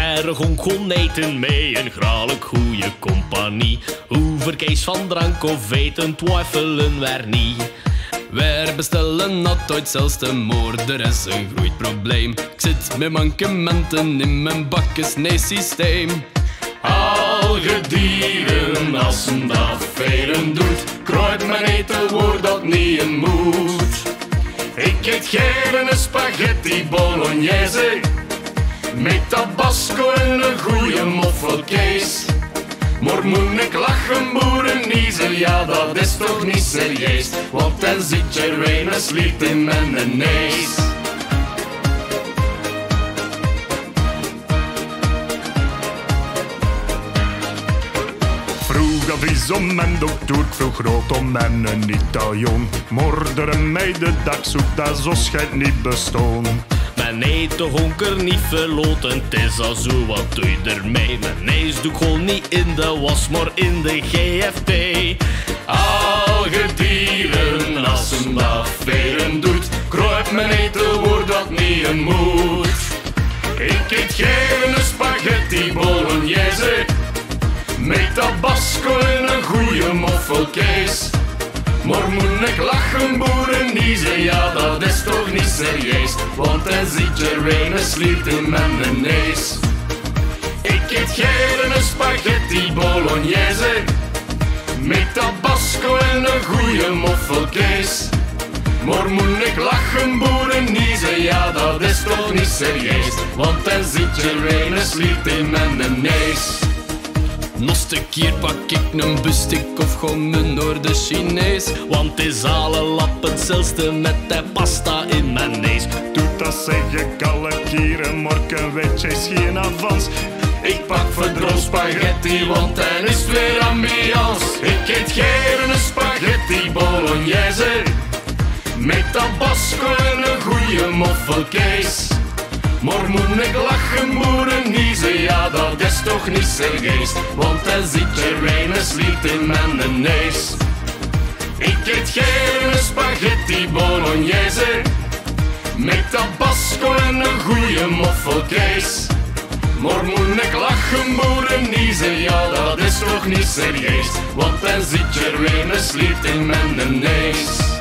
er gewoon eten mee een gralijk goeie compagnie. Over keis van drank of eten twijfelen we er niet. Wij bestellen altijd zelfs de moord, er is een groeit probleem. Ik zit met mankementen in mijn bakkes-neis-systeem. Al gedieren, als een dat veren doet, kruipt mijn eten woord dat niet een moet. Ik eet geen een spaghetti bolognese, met tabasco en een goeie moffelkees. Maar moet ik lachen, boereniezen, ja dat is toch niet serieus, want dan zit je er een Sliert in mijn neus. Vroeg advies om mijn dokter, vroeg groot om mijn Italiaan. Morderen mij de dag zoekt, dat zo schijnt niet bestaan. Mijn eten honker niet verloten, het is al zo, wat doe je ermee? Mijn neus doe ik gewoon niet in de was, maar in de GFT. Al gedieren, als een dat veren doet, kruipt mijn eten woord dat niet een moet. Ik eet geen spaghetti bolognese, met tabasco en een goeie moffelkees. Maar moet ik lachen, boereniezen, ja dat is toch niet serieus, want dan zit je er een Sliert in mijn neus. Ik eet geen spaghetti bolognese, met tabasco en een goeie moffelkees. Maar moet ik lachen, boereniezen, ja dat is toch niet serieus, want dan zit je er een Sliert in mijn neus. Nog een keer pak ik een bustik of gewoon door de Chinees, want die zalen lap hetzelfde met de pasta in mijn neus. Doet dat zeg ik alle keren, morgen weet je geen avans. Ik pak verdroogd spaghetti, want dan is het weer ambiance. Ik eet geen spaghetti bolognese, met tabasco en een goeie moffelkees. Maar moet ik lachen, boereniezen, ja dat is toch niet serieus, want dan zit je er een Sliert in mijn neus. Ik eet geen spaghetti bolognese, met tabasco en een goeie moffelkees. Maar moet ik lachen, boereniezen, ja dat is toch niet serieus, want dan zit je er een Sliert in mijn neus.